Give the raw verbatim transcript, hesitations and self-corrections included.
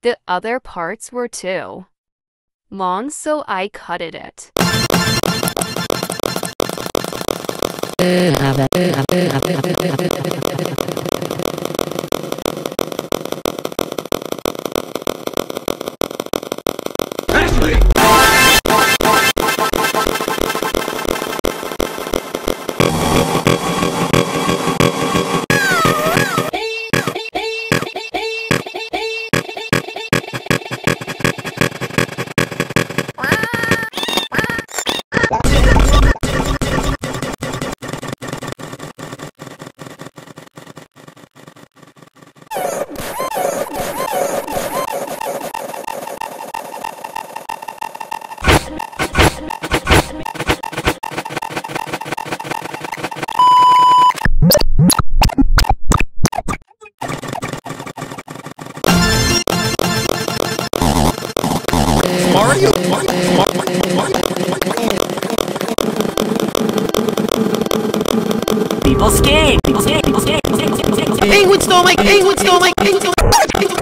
The other parts were too long, so I cutted it. Mario? People skate! People skate! People skate! People skate! People skate! Penguin stole my! Penguin stole my! Penguin stole my!